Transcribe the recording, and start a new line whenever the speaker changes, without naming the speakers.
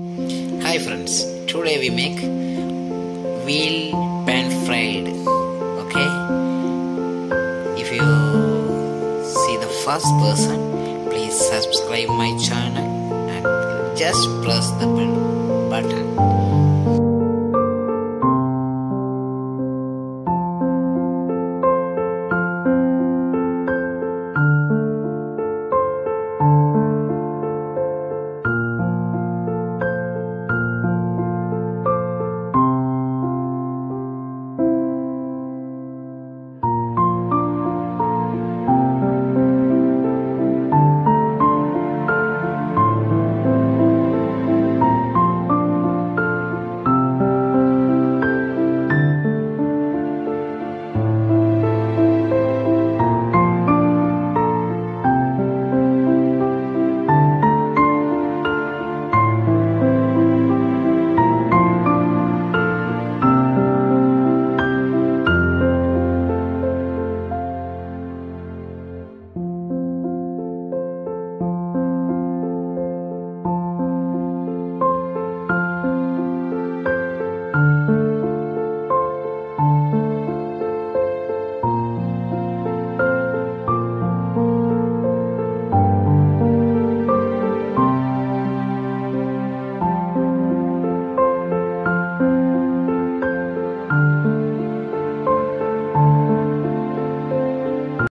Hi friends, today we make veal pan fried. Okay, if you see the first person, please subscribe my channel and just press the bell button.